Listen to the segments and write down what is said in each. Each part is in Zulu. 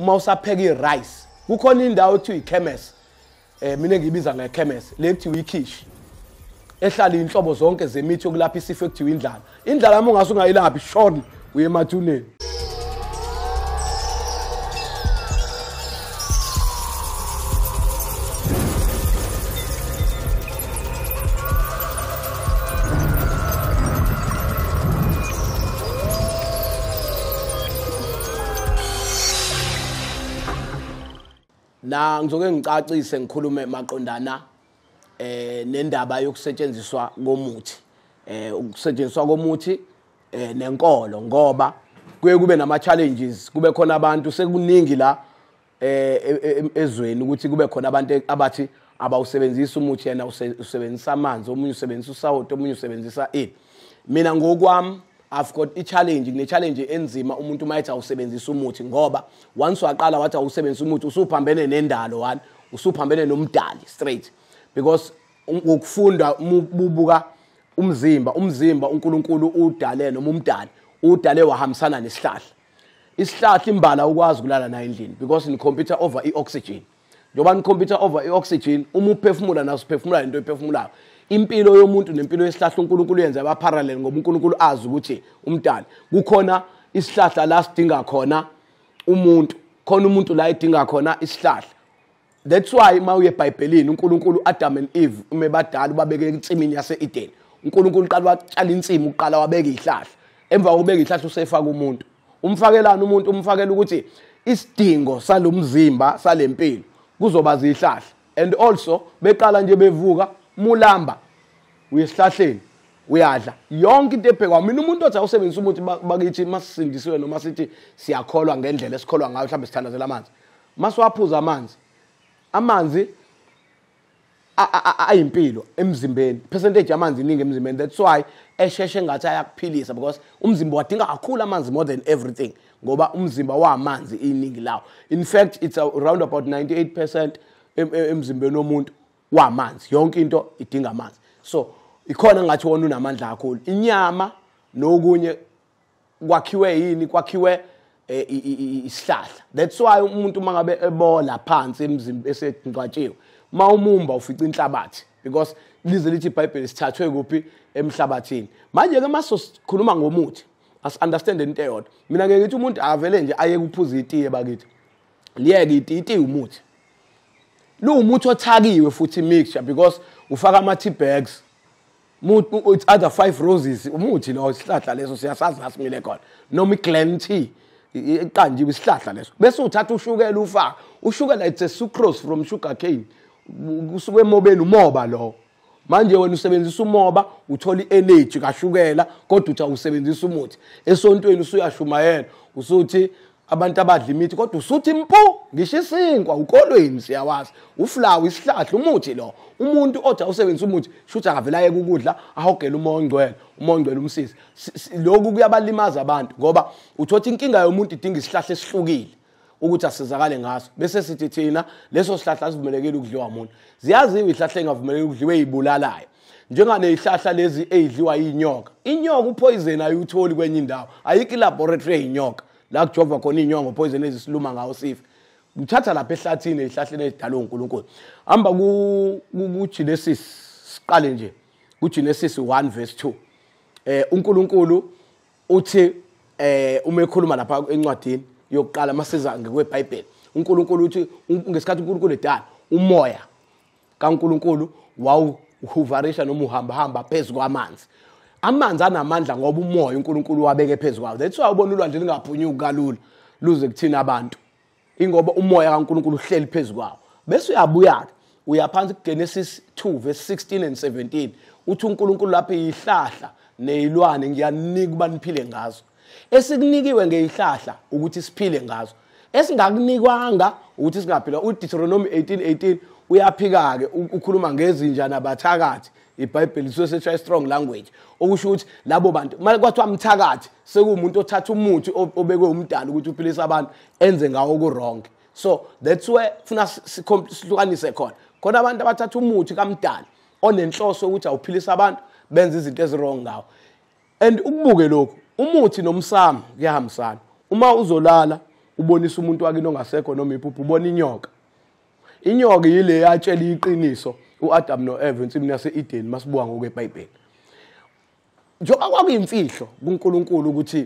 uma usapheka irice kukhona indawo ethi ikhemesi mina ngibiza ngekhemesi le kuthiwa ikhishi ehlala inhlobo zonke zemithi yokulapha isifo ekuthiwa indlala. Indlala uma ungase ungayilaphi short uye emathuneni. Na ngizoke ngicacise ngikhulume maqondana nendaba yokusetshenziswa komuthi. Ukusetshenziswa komuthi nenkolo ngoba kuye kube nama challenges, kube khona abantu sekuningi la ezweni ukuthi kube khona abantu abathi abawusebenzisa umuthi yena usebenzisa amanzi, omunye usebenzisa usawoti, omunye usebenzisa ini. Mina ngokwami I've got a challenge, challenge enzima umuntu mayithi awusebenzisa umuthi ngoba once waqala wathi awusebenzisa umuthi usuphambene nendalo one, usuphambene nomdali straight, because ukufunda bubuka umzimba uNkulunkulu udale noma umdali udale wahambisana nesihlahla. Isihlahla imbala ukwazi kulala nayo endlini because ni computer over oxygen. Njoba ni computer over oxygen uma uphefumula naso uphefumula into ephefumulayo. Impilo yomuntu nempilo yesihlahla uNkulunkulu yenza aba parallel ngoba uNkulunkulu azi ukuthi umdali kukhona isihlahla la sidinga khona umuntu, khona umuntu la idinga khona isihlahla. That's why mawuye eBhayibhelini uNkulunkulu Adam and Eve umebadala babeke insimini yase-Eden. uNkulunkulu uqala watshala insimi uqala wabeka izihlahla. Emva kokubeka izihlahla usefaka umuntu. Umfakelana umuntu umfakela ukuthi isidingo salomzimba salempilo kuzoba zihlahla. And also beqala nje bevuka mulamba uyesihlahleni uyadla yonke into ephekwa. Mina umuntu othi awusebenzisa umuthi bakithi masisindisiwe noma sithi siyakholwa ngendlela esikholwa ngayo mhlawumbe sithandazela amanzi, maswaphuza amanzi ayimpilo emzimbeni, percentage yamanzi iningi emzimbeni. That's why esheshe ngathi ayakuphilisa because umzimba wadinga kakhulu amanzi more than everything ngoba umzimba wamanzi iningi lawo. In fact it's around about 98% emzimbeni womuntu wamanzi, yonke into idinga amanzi. So ikhona ngathi wona unamandla kakhulu. Inyama nokunye kwakhiwe yini? Kwakhiwe isihlahla. That's why umuntu mangabe ebola phansi emzimba esegqatshiwe mawumumba ufica inhlabathi because lize lithi iBhayibheli sithathwe kuphi? Emhlabathini. Manje ke masosikhuluma ngomuthi as understand into eyodwa. Mina ngeke ngithi umuntu avele nje aye kuphuza itiye bakithi. Liyeke itiye umuthi. Lo umuthi othakiwe futhi mixture because ufaka ama tea bags. It's other 5 roses umuthi lo isihlahla leso siyasazi nasimile khona. Noma iGlen tea iqanjiwe isihlahla leso. Bese uthatha ushukela ufaka. Ushukela it's a sucrose from sugar cane. Kusuke emobeni umoba lo. Manje wena usebenzisa umoba uthola energy kashukela kodwa uthi awusebenzisa umuthi. Esontweni usuyashumayela usuthi abantu abadla imithi kodwa usuthi mpu ngisho isinkwa ukolweni siyawazi uflower isihlahla umuthi lo. Umuntu othi awusebenzisa umuthi shuthi akavela yeke ukudla ahogela umoya ongcwele umsisi. Lokhu kuyabalimaza abantu ngoba uthothi inkinga yomuntu idinga isihlahla esihlukile ukuthi asizakale ngaso. Bese sithi thina leso sihlahla sivumelekile ukudliwa umuntu. Ziyaziwe izihlahla engavumelekile ukudliwa ezibulalayo. Njengane izihlahla lezi ezidliwa inyoka. Inyoka upoison ayutholi kwenye indawo. Ayikho laboratory yinyoka. La kujova khona inyongo poison ezisiluma ngawo sifa. Uthatha lapha ehlathini izihlahleni ezidalwe uNkulunkulu. Hamba ku Genesis siqale nje. Ku Genesis 1 verse 2. uNkulunkulu uthi uma ekhuluma lapha encwadini yokuqala masiza ngekweBhayibheli. uNkulunkulu uthi ngesikhathi uNkulunkulu edala umoya kaNkulunkulu wawuhoverisha noma uhamba phezulu kwamanzi. Amanzi anamandla ngoba umoya uNkulunkulu wabeke phezulu kwawo. That's why ubona ulwandle lingaphunyuki kalula luze kuthina abantu. Ingoba umoya kaNkulunkulu uhleli phezulu kwawo. Bese uyabuya uyaphansi kuGenesis 2 verse 16 and 17. Uthi uNkulunkulu lapha izihlahla nezilwane ngiyanika uba niphile ngazo. Esikunikiwe ngezihlahla ukuthi siphile ngazo. Esingakunikwanga ukuthi singaphila. uDeuteronomy 18:18 uyaphika ke ukhuluma ngezinja nabathakathi. iBhayibheli lisusetshwa strong language okusho ukuthi labo bantu manje kwathiwa umthakathi sekuumuntu othatha umuthi obekwe umdali ukuthi uphilise abantu enze ngawo ku wrong. So that's where funa sihlukanise khona abantu abathatha umuthi kamdali onenhloso ukuthi awuphilisa abantu benze izinto ezirong ngawo. And ukubuke lokho umuthi nomsamo kuyahambisana. Uma uzolala ubonisa umuntu wakini ongasekho noma iphupho ubona inyoka. Inyoka yile yatshela iqiniso uAdam noEva ensimini yase-Eden masibuka ngokweBhayibheli. Njoba kwakuyimfihlo kuNkulunkulu ukuthi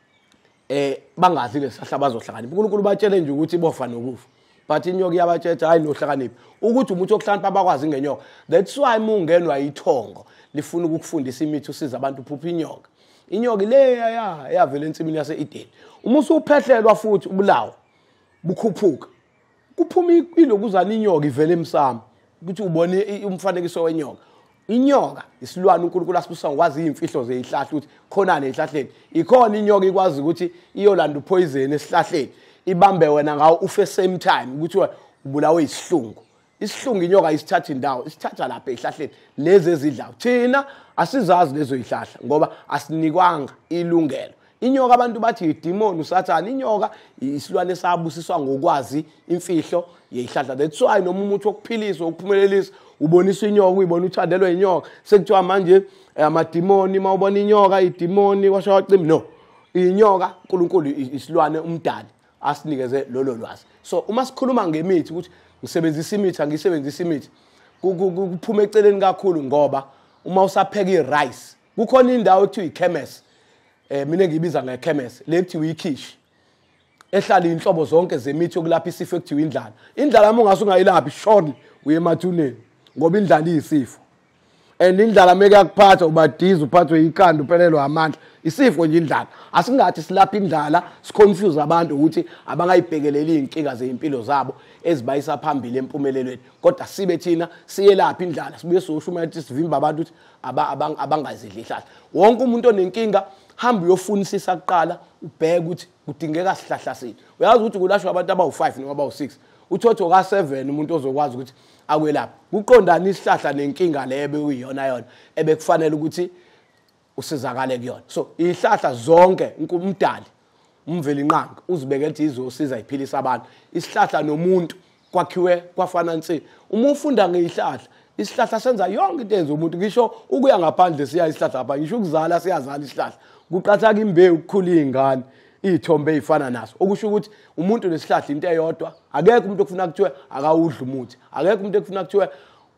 bangazi lesihlahla bazohlakanipha. uNkulunkulu batshele nje ukuthi bofa nokufa. But inyoka iyabatshela hayi nohlakanipha. Ukuthi umuntu okuhlakanipha abakwazi ngenyoka. That's why mungenwa ithongo lifuna ukukufundisa imithi usiza abantu uphupha inyoka. Inyoka le yavela ensimini yase-Eden. Uma usuphehlelwa futhi ubulawa bukhuphuka. Kuphuma ilokuzana inyoka ivele emsamo ukuthi ubone umfanekiso wenyoka. Inyoka isilwane uNkulunkulu asibusisa ngokwazi izimfihlo zezihlahla ukuthi khona nezihlahleni. Ikhona inyoka ikwazi ukuthi iyolanda upoison esihlahleni ibambe wena ngawo ufe same time ukuthi ubulawe isihlungu. Isihlungu inyoka isithatha indawo isithatha lapha ezihlahleni lezi ezidlayo. Thina asizazi lezo zihlahla ngoba asinikwanga ilungelo. Inyoka abantu bathi idemon usathana. Inyoka isilwane sabusiswa ngokwazi imfihlo yezihlahla. That's why noma umuthi wokuphilisa ukuphumelelisa ubonisa inyoka uyibona uthandelwe inyoka sekuthiwa manje amademoni mawubona inyoka idemoni kwasho wacimba no. Inyoka uNkulunkulu isilwane umdali asinikeze lolo lwazi. So uma sikhuluma ngemithi ukuthi ngisebenzisa imithi angisebenzisa imithi kuphuma eceleni kakhulu ngoba uma usapheka irice kukhona indawo ekuthiwa ikhemesi. Mina ngiyibiza ngekhemesi le kuthiwa Ikhishi ehlala inhlobo zonke zemithi yokulapha isifo ekuthiwa indlala. Indlala uma ungasungayilaphi shortly uye emathuneni ngoba indlala iyisifo. And indlala meke yakuphatha ubadiza uphathwe ikhanda uphelelwa amandla isifo nje indlala. Asingathi silapha indlala siconfuse abantu ukuthi abangayibhekeleli inkinga zezimpilo zabo ezibayisa phambili empumelelweni kodwa sibe thina siyelapha indlala sibuye sosho ukuthi sivimba abantu ukuthi abangazidli ihlahla. Wonke umuntu onenkinga hamba uyofunisisa kuqala ubheke ukuthi kudingeka sihlahla sini. Uyazi ukuthi kulashwa abantu abawu5 noma abawu6 uthotho ka7 umuntu ozokwazi ukuthi akwelapha. Kuqondana isihlahla nenkinga lebe uyiyona yona ebekufanele ukuthi usizakale kuyona. So ihlahla zonke umdali umveli inqanga uzibekela ukuthi izosiza iphilisa abantu. Isihlahla nomuntu kwakhiwe kwafana nsi. Uma ufunda ngezihlahla isihlahla senza yonke into enza umuntu ngisho ukuya ngaphandle siya isihlahla lapha ngisho ukuzala siyazala isihlahla. Kuqhathaka imbewu ukukhula izingane izithombe ezifana naso okusho ukuthi umuntu nesihlahla into eyodwa akekho umuntu okufuna kuthiwe akawudla umuthi akekho umuntu okufuna kuthiwe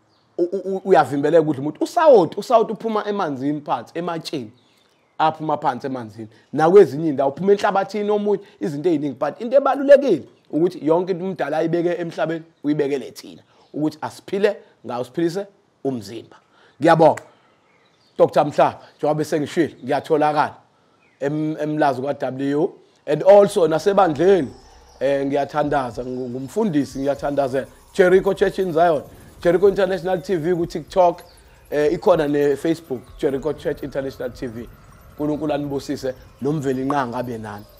uyavimbeleka ukudla umuthi. Usawoti uphuma emanzini phansi ematsheni aphuma phansi emanzini nakwezinye indawo uphuma enhlabathini omunye izinto eziningi but into ebalulekile ukuthi yonke into umdala ayibeke emhlabeni uyibekele thina ukuthi asiphile ngawo siphilise umzimba. Ngiyabonga Dr. Mhlaba njengoba sengishilo ngiyatholakala emlazi kaDr and also nasebandleni ngiyathandaza ngumfundisi ngiyathandazela Jericho Church in Zion, Jericho International TV ku TikTok, ikhona neFacebook Jericho Church International TV. uNkulunkulu anibusise nomveli inqanga abe nani.